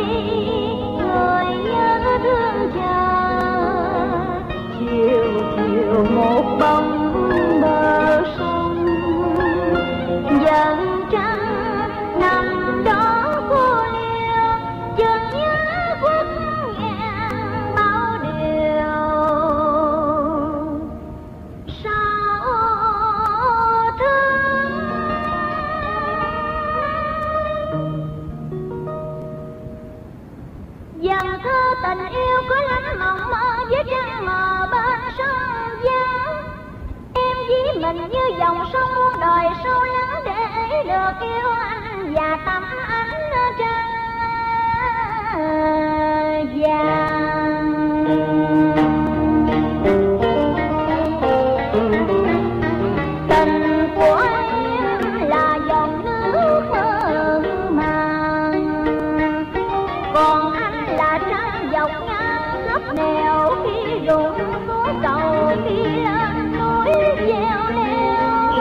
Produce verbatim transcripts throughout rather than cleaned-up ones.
người nhớ thương chờ chiều chiều một bóng bờ sông dần trăng nằm đó cô liêu chợt nhớ khuất ngàn bao điều sao thương. Dần thơ tình yêu có lắm mộng mơ với trăng mờ bên sông vắng. Em với mình như dòng sông muôn đời sâu lắng để được yêu anh và tâm ánh trăng vàng. Tình của em là dòng nước mơ màng, còn anh là trăng dọc ngang khắp nẻo khi rụng xuống cầu khi lên núi treo leo.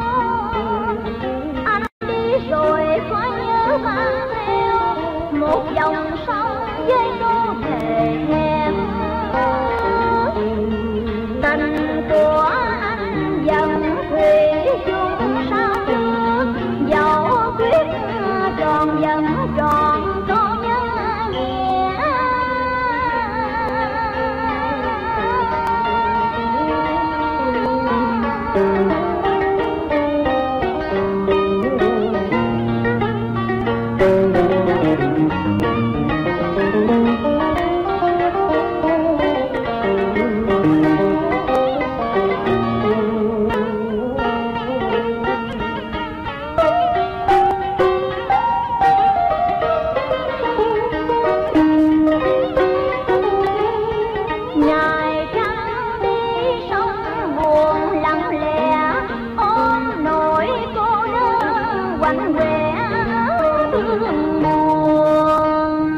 Anh đi rồi có nhớ mang theo một dòng sông với đô thề em. Tình của anh dần thủy chung sao nước dẫu quyết tròn dần tròn con nhớ nghĩa. Ngày trăng đi sông buồn lặng lẽ ôm nỗi cô đơn quạnh quẻ thương buồn.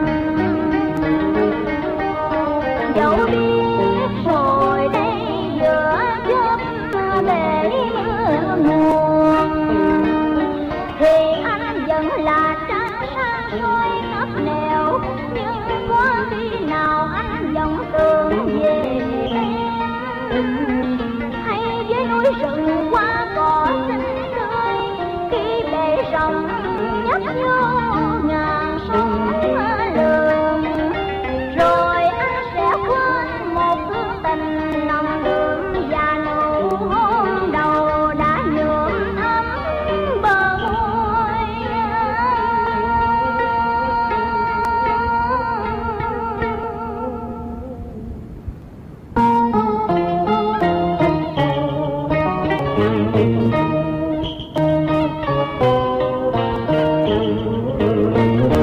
Dẫu biết rồi đây giữa chớp để mưa nguồn thì anh vẫn là trăng sáng soi khắp nẻo. Nhưng có khi nào anh vẫn tưởng về em hay với núi rừng hoa cỏ xinh tươi khi bể rộng nhấp nhô ngàn sông lường. Rồi anh sẽ quên một thương tình nồng đượm và nụ hôn đầu đã nhuộm ấm bờ môi. Thank you.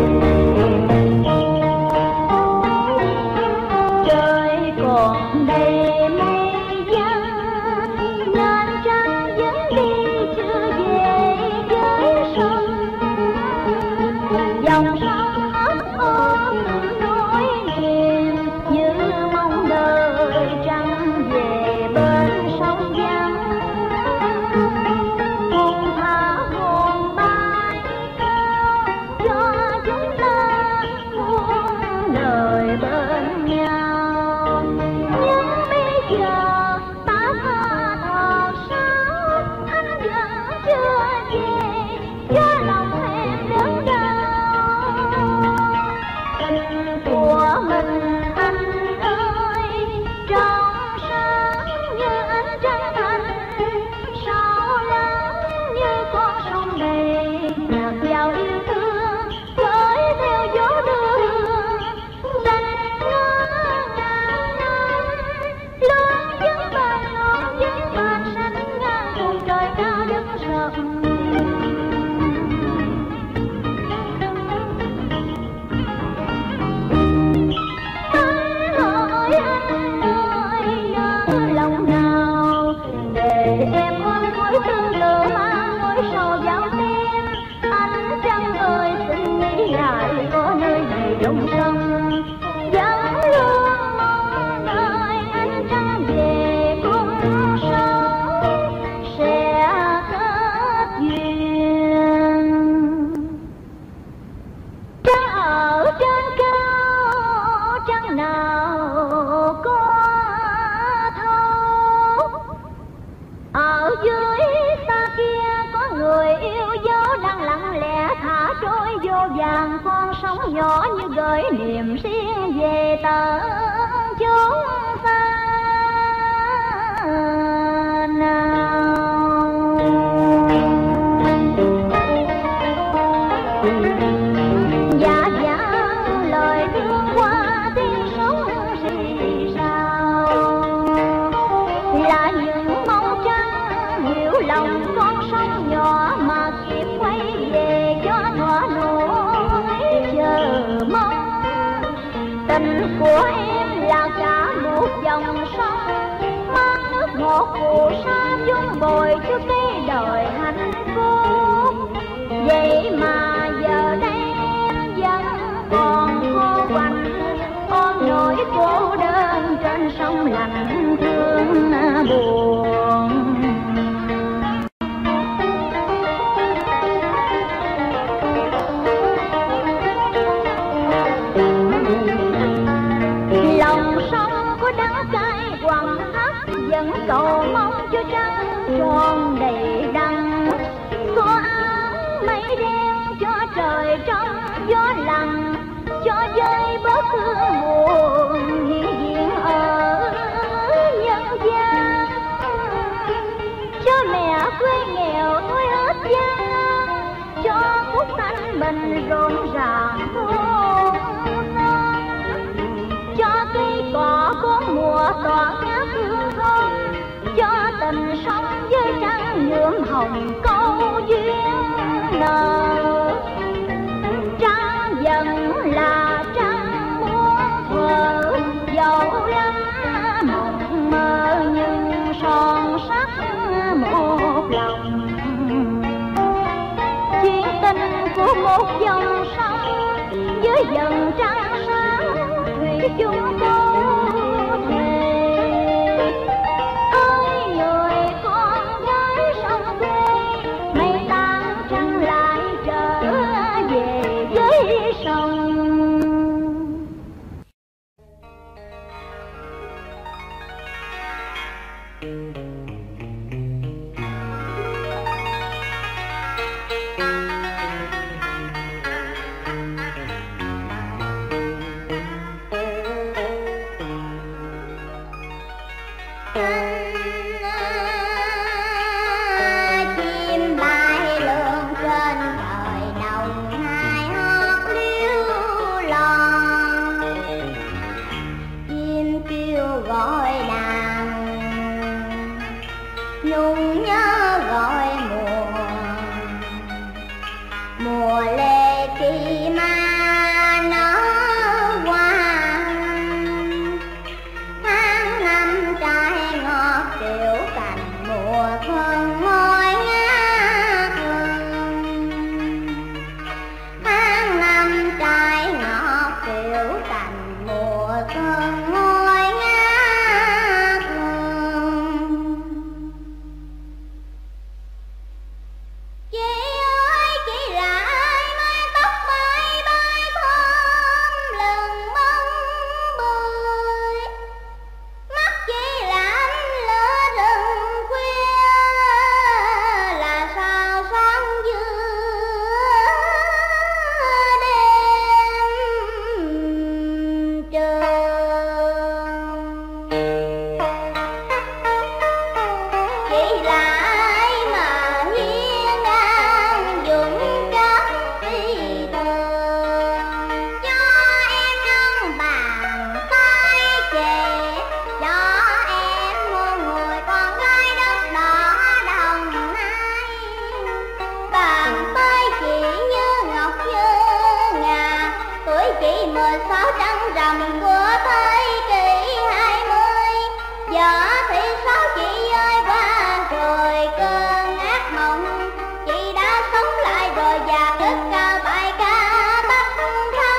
trôi vô vàng con sóng nhỏ như gửi niềm riêng về tận chốn xa nào. Dạ vàng lời thương qua tiếng sóng rì rào, là những mong trắng hiểu lòng con sóng nhỏ mà kịp quay về cho thỏa nỗi chờ mong. Tình của em là cả một dòng sông mang nước ngọt phù sa dung bồi cho cây đời hạnh phúc. Vậy mà giờ đây em vẫn còn cô quạnh ôm nỗi cô đơn trên sông lạnh thương buồn. Lòng sông có đắng cay quặn thắt vẫn cầu mong cho trăng tròn đầy đăng. Có áng mây đen cho trời trong gió lặng, cho dơi bớt thương buồn hiện diện ở nhân gian. Cho mẹ quê nghèo thôi hết gian, cho phúc thanh bình rộn ràng thôn non. Cho cây cỏ có mùa tỏa ngát hương thơm, cho tình sông với trăng nhuộm hồng câu duyên nở. Trăng vẫn là trăng muôn thuở, dẫu lắm mộng mơ nhưng son sắc một lòng. Chuyện tình của một dòng sông với dần trăng sáng thủy chung câu thề. Ơi người con gái sông quê, mây tan trăng lại trở về với sông. Chim bay lượn trên trời đồng hai hót liêu lon, chim kêu gọi nàng nhung nhớ gọi mùa. Mùa lê kỳ ma nở hoa, tháng năm trái ngọt tiểu cành mùa xuân ngồi ngát hương. Tháng năm trái ngọt tiểu cành mùa xuân ngồi ngát hương. Chị ơi chị là ai mái tóc bay bay thơm lừng bông bươi. Mắt chị là ánh lửa rừng khuya, là sao sáng giữa đêm trường. Chị là ai mà hiên ngang dũng chất phi thường, cho em nâng bàn tay chè, cho em mua người con gái đất đỏ Đồng Nai. Bàn tay chị như ngọc như ngà, tuổi chị mười sáu trăng rằm của thế kỷ hai mươi. Giờ thì sáu chị ơi qua rồi cơn ác mộng, chị đã sống lại rồi và cất cao bài ca tất thắng.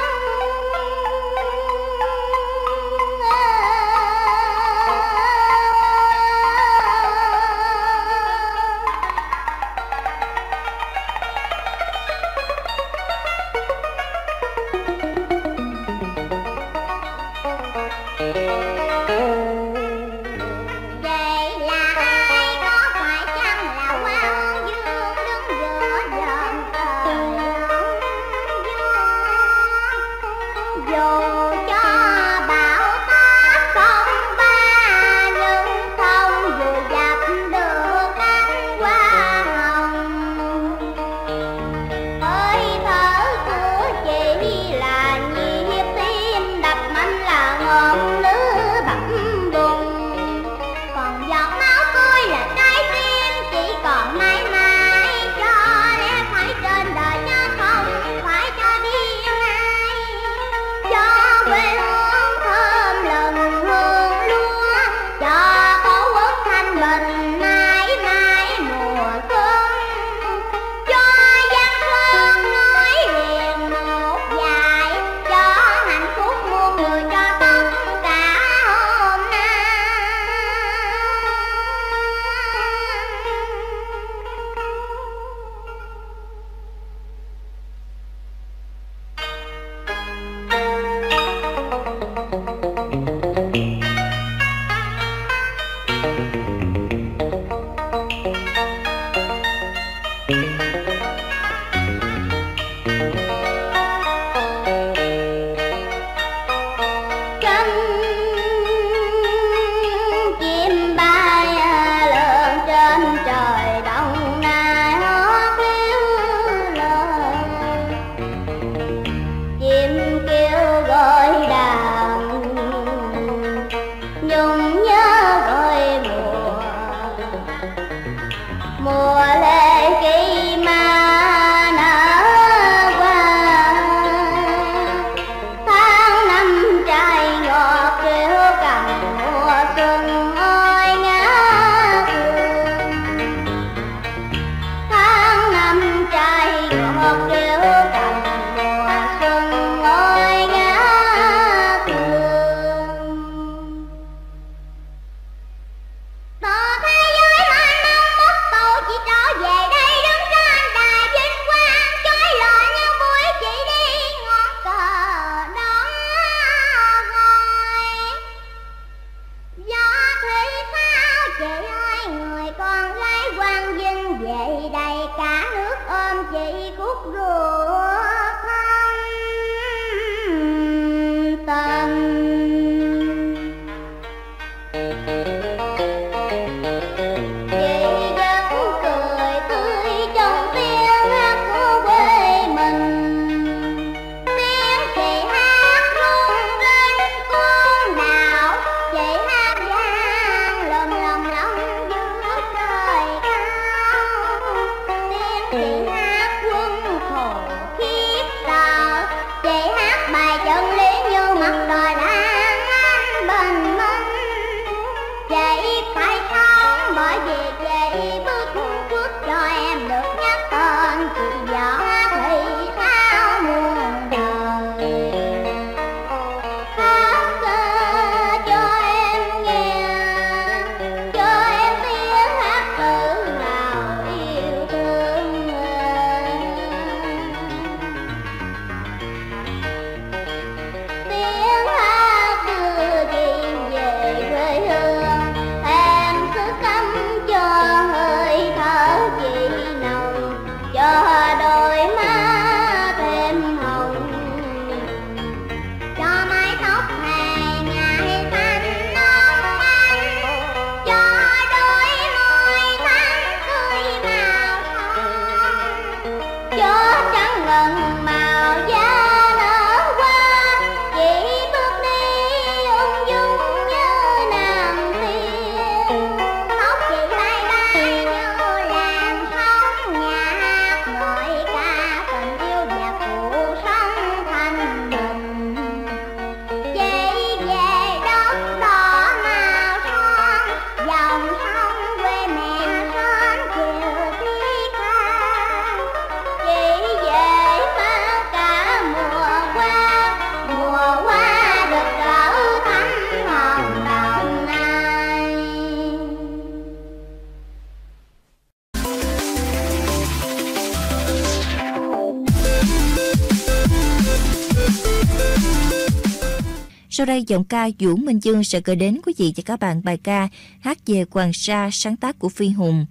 Sau đây giọng ca Vũ Minh Dương sẽ gửi đến quý vị và các bạn bài ca Hát về Hoàng Sa sáng tác của Phi Hùng.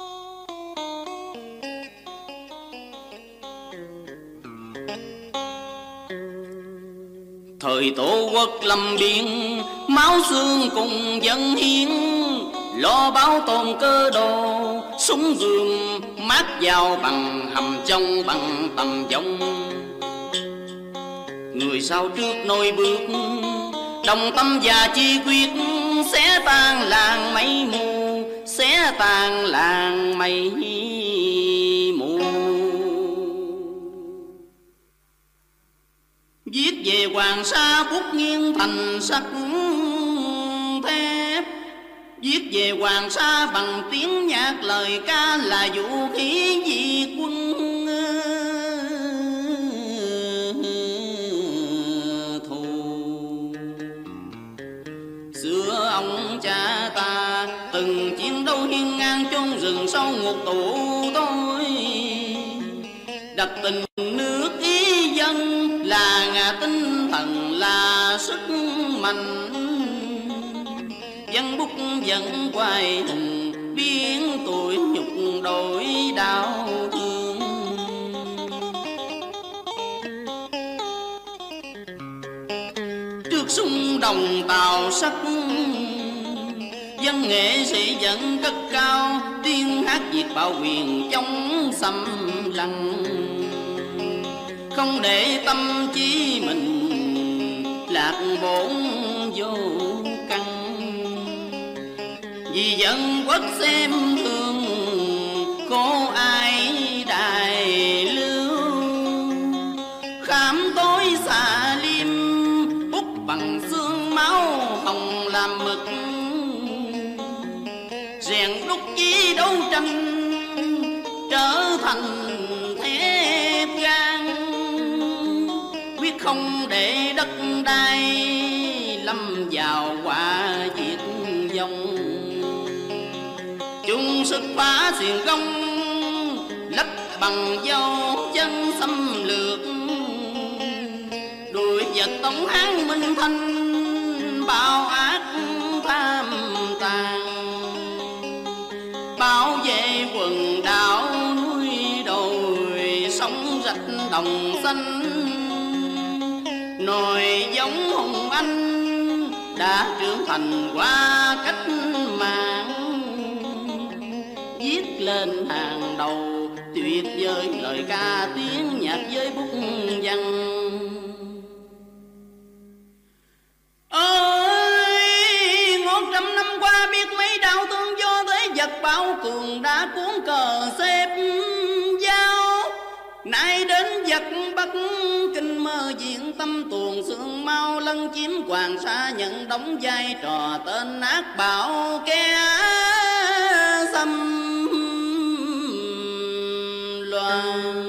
Thời Tổ quốc lâm biên, máu xương cùng dân hiến, lo báo tồn cơ đồ, súng vườn mát vào bằng hầm trong bằng tầm giống. Người sau trước nôi bước, đồng tâm và chi quyết, xé tan làng mây mù, xé tan làng mây mù. Viết về Hoàng Sa bút nghiêng thành sắt thép, viết về Hoàng Sa bằng tiếng nhạc lời ca là vũ khí vì quân thù. Xưa ông cha ta từng chiến đấu hiên ngang chôn rừng sâu ngục tù tôi, đặt tình nước ý dân là ngà tinh thần là sức mạnh. Dân bút vẫn hoài hùng biến tuổi nhục đổi đau thương. Trước súng đồng tàu sắt, dân nghệ sĩ vẫn cất cao tiếng hát Việt bảo quyền chống xâm lăng. Không để tâm trí mình lạc bổn vô căn, vì dân quốc xem thương khổ ai đại lưu. Khám tối xà liêm bút bằng xương máu hồng làm mực, rèn đúc chí đấu tranh trở thành thép gan. Quyết không để đất đai lâm vào quả diệt vong, chung sức phá xiềng gông lấp bằng dấu chân xâm lược. Đuổi giật Tống Hán Minh Thanh bao ác tham tàn, bảo vệ quần đảo núi đồi sông rạch đồng xanh. Nồi giống hùng anh đã trưởng thành qua cách mạng, viết lên hàng đầu tuyệt vời lời ca tiếng nhạc với bút văn. Ơi một trăm năm qua biết mấy đau thương do thế vật bão cường đã cuốn cờ xếp giao, nay đến giặc Bắc kinh mơ diện tâm tuồng xương mau lân chiếm Hoàng Sa, nhận đóng vai trò tên ác bạo kẻ xâm loan.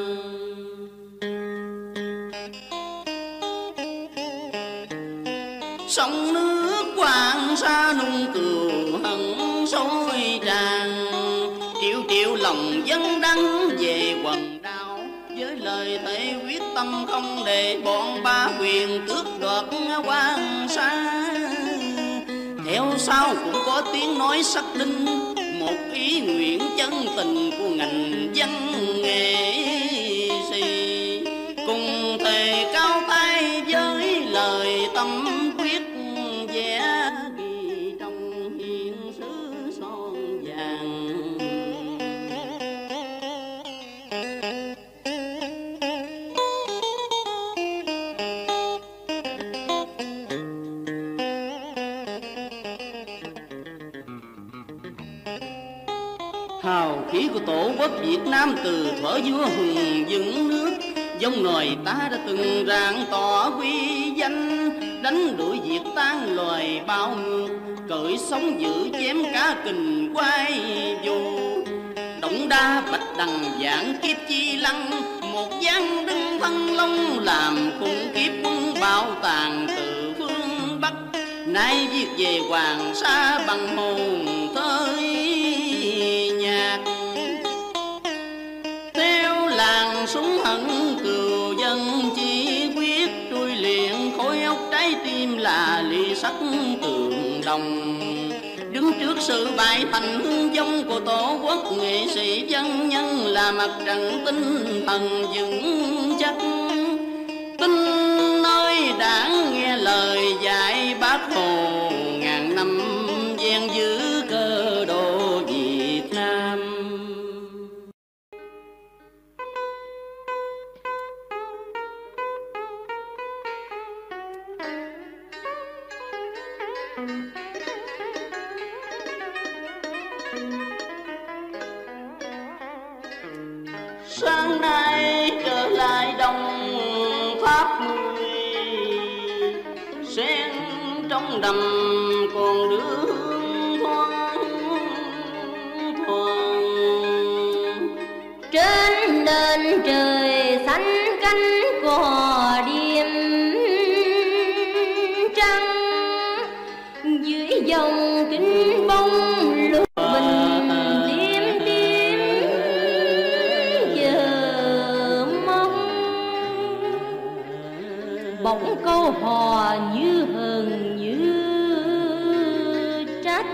Sông nước Hoàng Sa nung cừu hận sôi tràn, triệu triệu lòng dân đắng về quần đau, với lời thề quyết tâm không để bọn ba quyền tước đoạt Hoàng Sa. Theo sau cũng có tiếng nói sắc đinh, một ý nguyện chân tình của ngành văn nghệ sĩ, cùng thề cao tay với lời tâm quyết vẽ ghi trong hiên sứ son vàng. Hào khí của tổ quốc Việt Nam từ thuở vua hùng dựng nước, dòng nòi ta đã từng rạng tỏ quy danh, đánh đuổi diệt tan loài bao ngược, cởi sống giữ chém cá kình quay vô. Động đa bạch đằng giảng kiếp chi lăng, một giang đứng thân long làm khủng kiếp quân bạo tàn từ phương Bắc. Nay viết về Hoàng Sa bằng hồn thơi nhạc, theo làng súng hận cừu dân chỉ quyết trui luyện khối óc trái tim là ly sắc tường đồng. Đứng trước sự bại thành hương vong của tổ quốc, nghệ sĩ dân nhân là mặt trận tinh thần vững chắc. Tin nơi đảng nghe lời dạy Bác Hồ, ngàn năm gian giữ cơ đồ Việt Nam. Sáng nay trở lại đồng Pháp mười, sen trong đầm còn đưa hương thoáng thoáng. Trên nền trời xanh cánh cò đêm trăng, dưới dòng kính bông lục bình tím tím giờ mong. Bỗng câu hò như hờn như trách,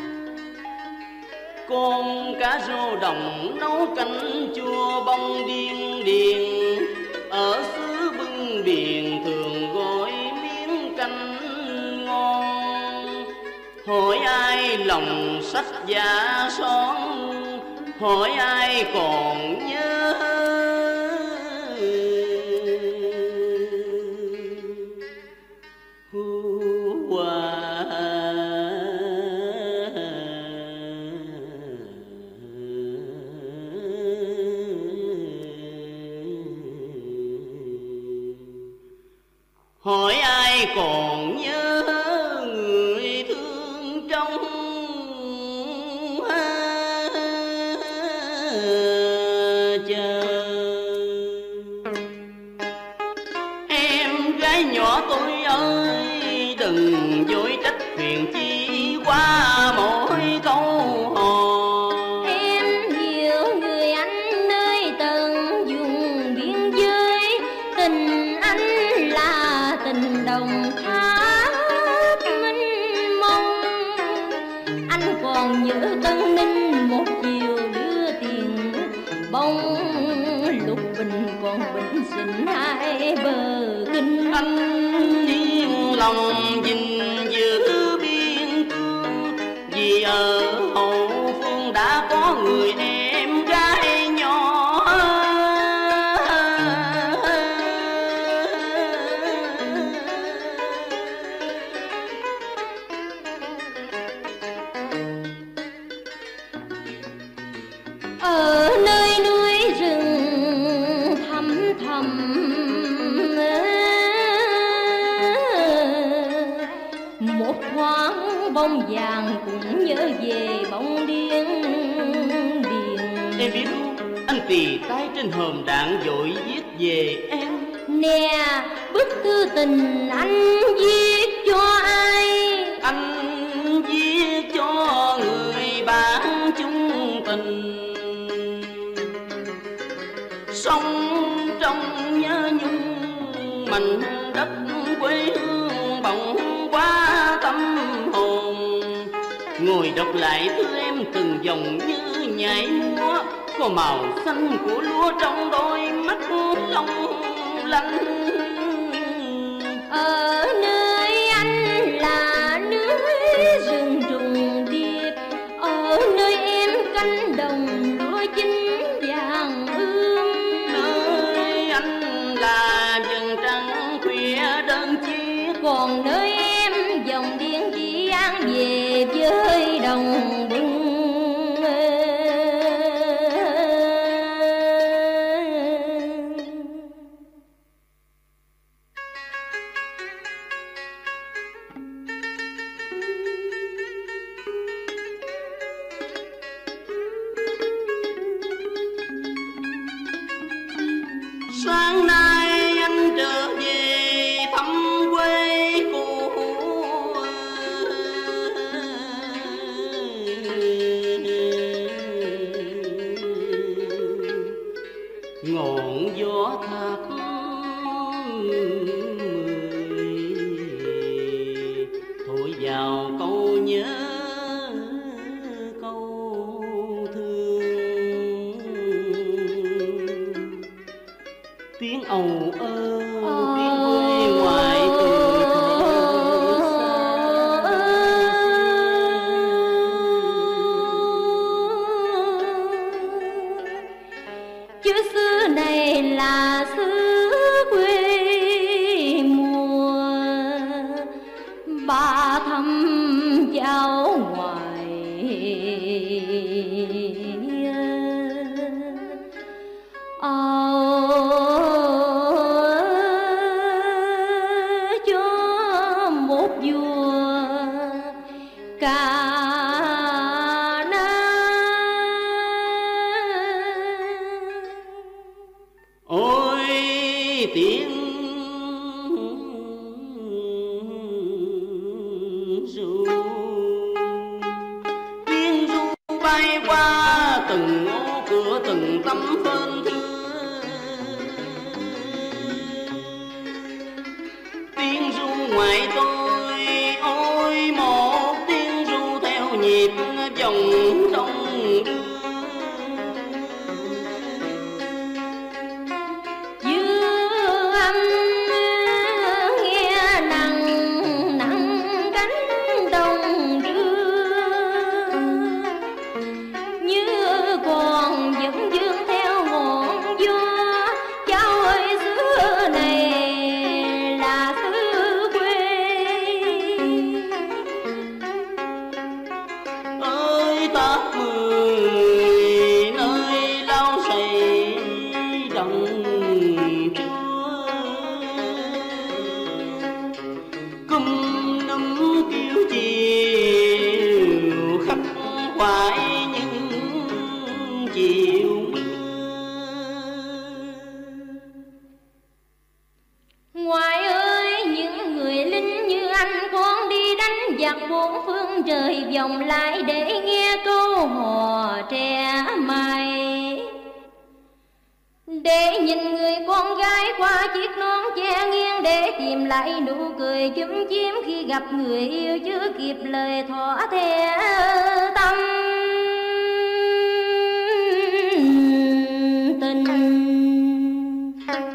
con cá rô đồng nấu canh chua bông điên điền, ở xứ bưng biển thường gọi miếng canh ngon. Hỏi ai lòng sách giả son, hỏi ai còn nhớ Hoa. Hỏi ai còn nhớ người thương trong chờ. Em gái nhỏ tôi ơi, đừng vội trách phiền chi qua mỗi câu hò. em hiểu người anh nơi tận vùng biên giới, tình anh là tình đồng tháp mênh mông. Anh còn nhớ Tân Ninh một chiều đưa tiền bông, lục bình còn bình sinh hai bờ kinh. Anh yên lòng gìn giữ biên cương, vì ở hậu phương đã có người em gái nhỏ. Ở nơi núi rừng thăm thầm, một thoáng bông vàng cũng nhớ về bóng điên điền. Em biết không, anh tì tay trên hòm đạn vội viết về em. Nè, bức thư tình anh viết cho ai? Anh viết cho người bạn chung tình, sống trong nhớ nhung mảnh đất quê hương bỗng quá tâm hồn. Ngồi đọc lại thư em từng dòng như nhảy múa, có màu xanh của lúa trong đôi mắt long lanh. Ở nơi anh là núi rừng trùng điệp, ở nơi em cánh đồng lúa chín vàng ươm. Nơi anh là vầng trăng khuya đơn chiếc, còn nơi em dòng điên chỉ an về với đồng bừng. Sáng nay anh trở về thăm quê cũ, ngọn gió tháp mười thổi vào câu nhớ câu thương. Tiếng ầu ơ tiếng quê ngoài từ chứ xứ này là xứ quê mùa, ba thăm cháu ngoài áo cho một vua cả ôi tiếng ru, tiếng ru bay qua từng ô cửa từng tấm phên thưa. Tiếng ru ngoài tôi ôi một tiếng ru theo nhịp dòng sông đưa. Ngoại ơi, những người lính như anh con đi đánh giặc bốn phương trời vòng lại để nghe câu hò trẻ mày, để nhìn người con gái qua chiếc nón che nghiêng, để tìm lại nụ cười chúm chím khi gặp người yêu chưa kịp lời thỏa thẻ tâm tình.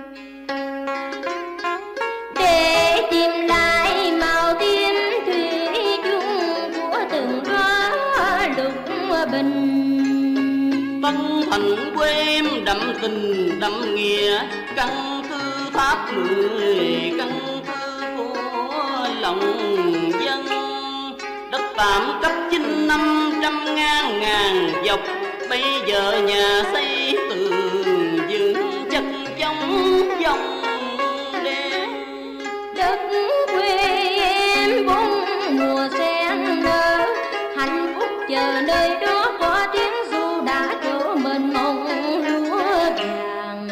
Tân thành quê em đậm tình đậm nghĩa, căn cứ tháp mười căn cứ của lòng dân. Đất tạm cấp chín năm trăm ngàn ngàn dọc, bây giờ nhà xây tường vững chất chống dòng đen. Đất quê em bốn mùa sen nở, hạnh phúc chờ nơi đó có tiếng ru đã chỗ mình mong lúa vàng.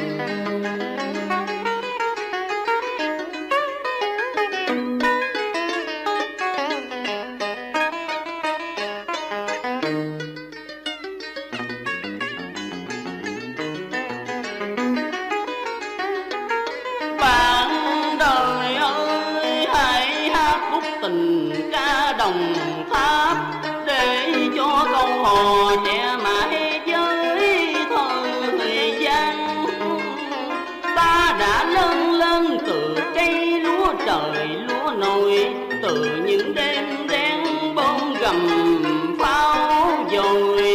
Bạn đời ơi hãy hát khúc tình ca Đồng Tháp, để cho câu hò trẻ mãi với thời gian. Ta đã lớn lên từ cây lúa trời lúa nồi, từ những đêm đen bom gầm pháo dồi.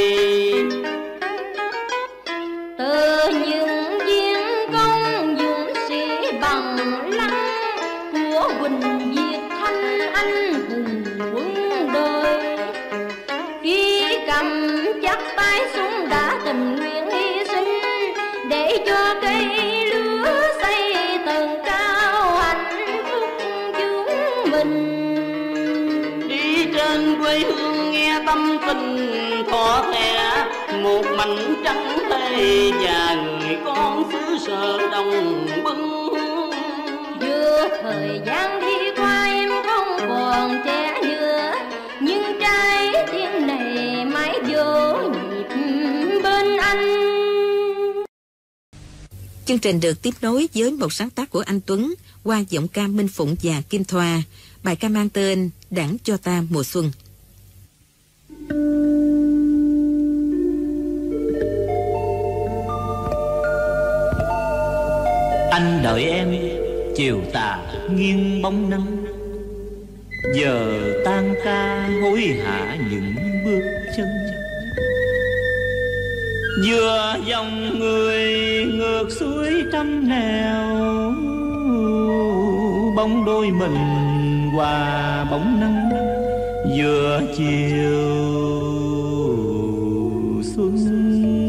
Từ những chiến công dũng sĩ bằng lăng của Huỳnh Diệt Thanh anh hùng quân đời, khi cầm chắc tay súng đã tình nguyện hy sinh để cho cây lúa xây tầng cao hạnh phúc chúng mình. Đi trên quê hương nghe tâm tình thọ thẻ, một mảnh trắng thề và người con xứ sở Đồng Bưng. Giữa thời gian đi qua em không còn trẻ nữa, nhưng trái tim này mãi vô nhịp bên anh. Chương trình được tiếp nối với một sáng tác của anh Tuấn qua giọng ca Minh Phụng và Kim Thoa. Bài ca mang tên Đảng cho ta mùa xuân. Anh đợi em chiều tà nghiêng bóng nắng, giờ tan ca hối hả những bước chân. Vừa dòng người ngược suối trăm nẻo, bóng đôi mình hòa bóng nắng. Vừa chiều xuân,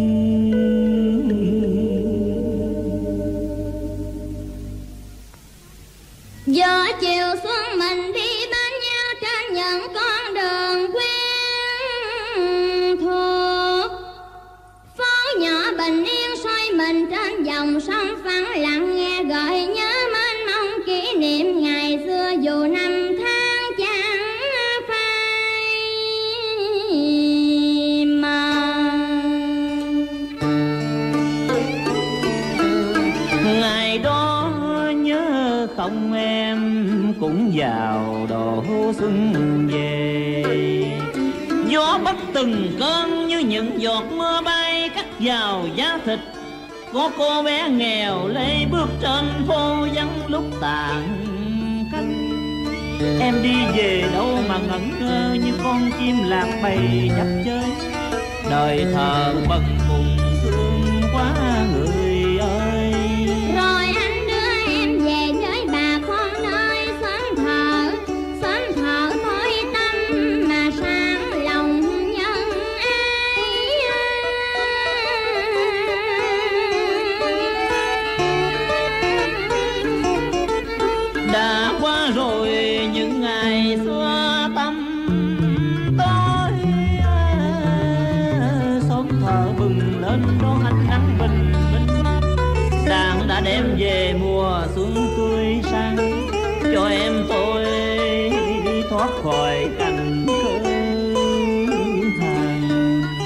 giờ chiều xuân mình đi bên nhau trên những con đường quen thuộc. Phố nhỏ bình yên xoay mình trên dòng sông vắng lặng, nghe gợi nhớ mênh mông kỷ niệm ngày xưa dù năm tháng chẳng phai màu. ngày đó nhớ không em cũng vào độ xuân về. Gió bất từng cơn như những giọt mưa bay cắt vào da thịt. Có cô bé nghèo lê bước trên phố vắng lúc tàn cách. Em đi về đâu mà ngẩn ngơ như con chim lạc bầy chập chơi. Đời thờ bần cùng thương quá người ơi. Rồi anh đưa em về với bà con nơi xóm thờ, xóm thờ tối tâm mà sáng lòng nhân ai. Đã qua rồi những ngày xưa tâm tối, xóm thờ bừng lên đón ánh nắng bình minh. Đàn đã đem về mùa xuân tươi sáng, cho em tôi đi thoát khỏi cảnh khơ than.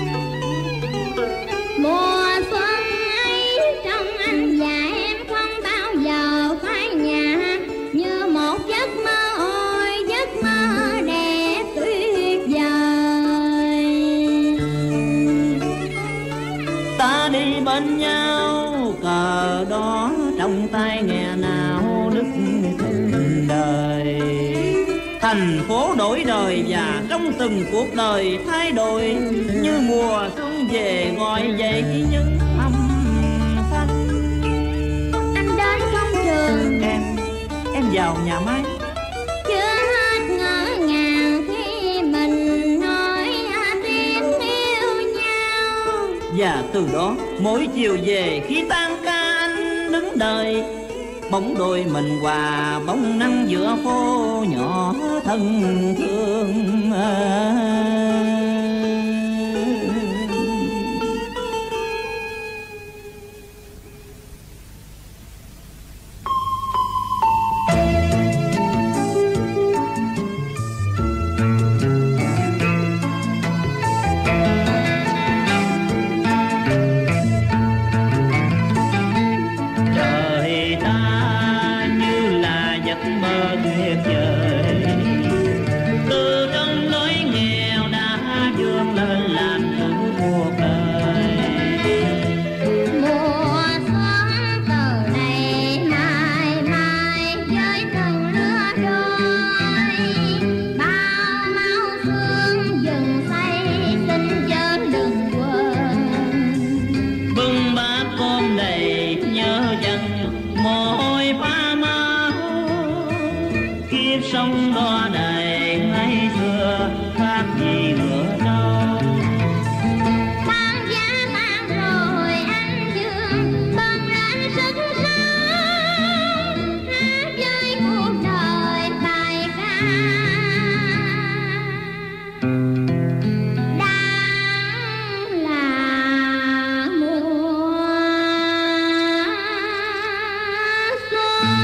Mùa xuân ấy trong anh và em không bao giờ phai nhạt, như một giấc mơ ôi giấc mơ đẹp tuyệt vời. Ta đi bên nhau cờ đó trong tay nghe nào nức tình đời. Thành phố đổi đời và trong từng cuộc đời thay đổi, như mùa xuân xuân về gọi dậy những âm thanh. Anh đến công trường, Em, em vào nhà máy. chưa hết ngỡ ngàng khi mình nói tiếng yêu nhau. Và từ đó mỗi chiều về khi tan ca anh đứng đợi, bóng đôi mình hòa bóng nắng giữa phố nhỏ thân thương. Trời ta như là giấc mơ tuyệt vời, từ trong lối nghèo đã vươn lên làm chủ cuộc đời. Mùa xuân từ này mãi mãi với từng lứa đôi, bao máu xương dừng say xin chớ đừng quên. Bưng bát cơm đầy nhớ chân mồ hôi pha máu, kiếp sống đo đầy ngày xưa khác gì bữa đâu. Tan giá tan rồi anh dương bừng lên sức sống, hát với cuộc đời bài ca đang là mùa xuân.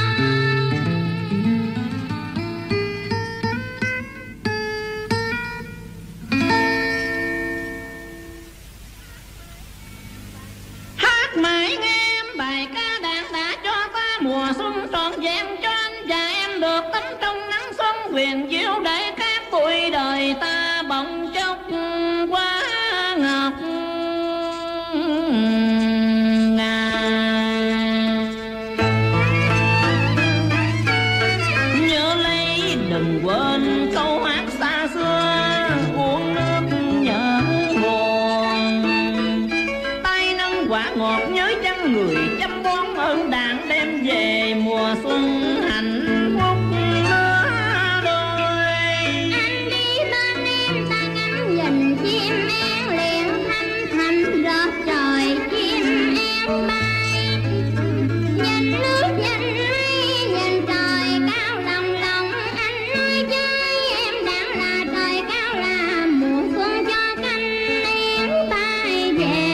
Hát mãi nghe em bài ca đàn đã cho ta mùa xuân trọn vẹn, cho anh và em được tắm trong nắng xuân quyền diệu để các tuổi đời ta bỗng chốc quá ngọc ngà. Nhớ lấy đừng quên câu hát xa xưa, uống nước nhớ nguồn, tay nâng quả ngọt nhớ chăng người chăm bón ơn đàn đem về mùa xuân hạnh phúc lứa đôi. Anh đi bên em ta ngắm nhìn chim én liền thanh thanh rớt trời chim én bay. Nhìn nước nhìn mây nhìn trời cao lòng lòng, anh nói với em đang là trời cao là mùa xuân cho cánh én bay về.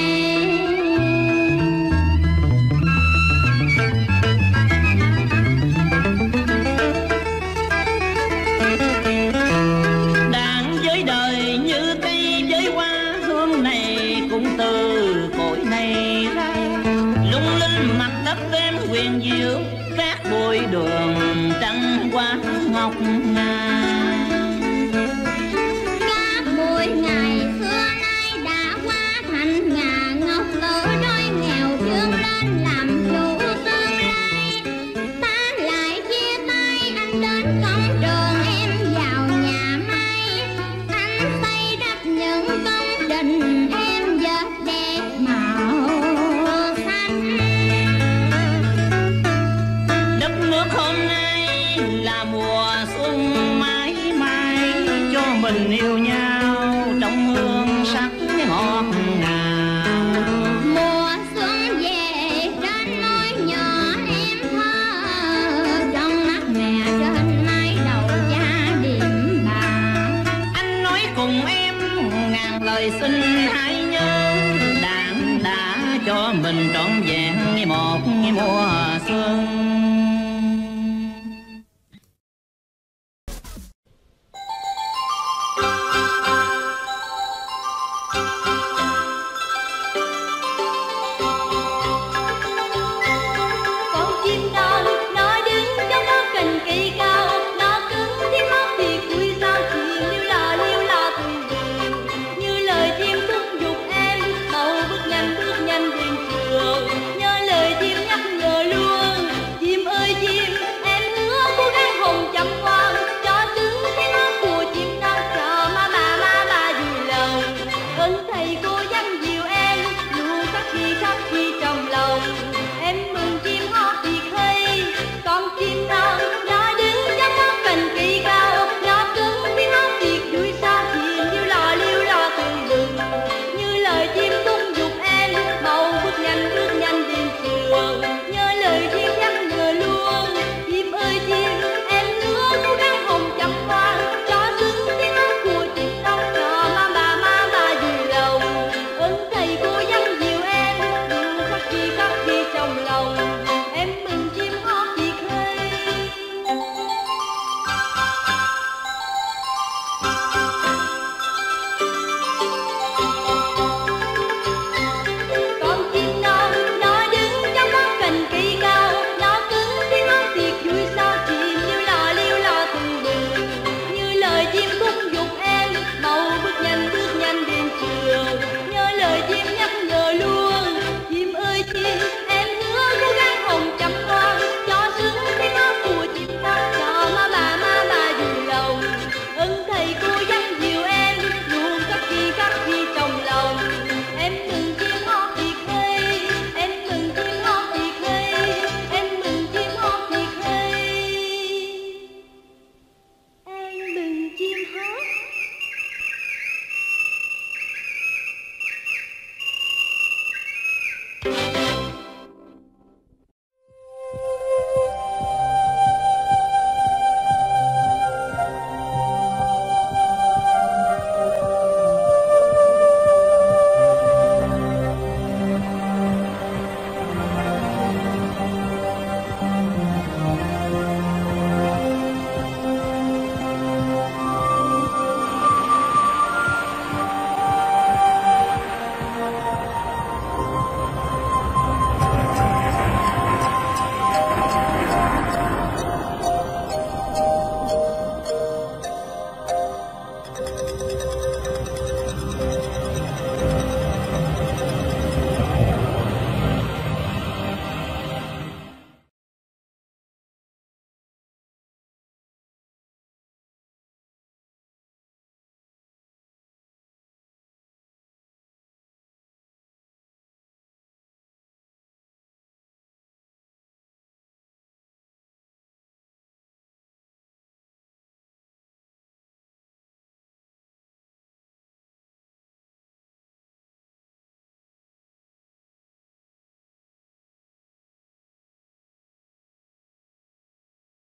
Đàn với đời như cây với hoa, hương này cũng từ cội này ra, lung linh mặt đất đêm quyền diệu, các bụi đường trăng qua ngọc ngà. Các bụi ngày xưa nay đã qua thành ngà ngọc lỡ đôi nghèo vươn lên làm chủ tương lai. Ta lại chia tay anh đến công trường em vào nhà máy, anh xây đắp những công trình em dệt đẹp màu xanh. Đất nước hôm nay là mùa xuân mãi mãi, cho mình yêu nhau trong hương sắc ngọt ngào. Mùa xuân về trên môi nhỏ em thơ, trong mắt mẹ trên mái đầu cha điểm bạc. Anh nói cùng em ngàn lời xin hãy nhớ, đàn đã cho mình trọn vẹn một mùa xuân.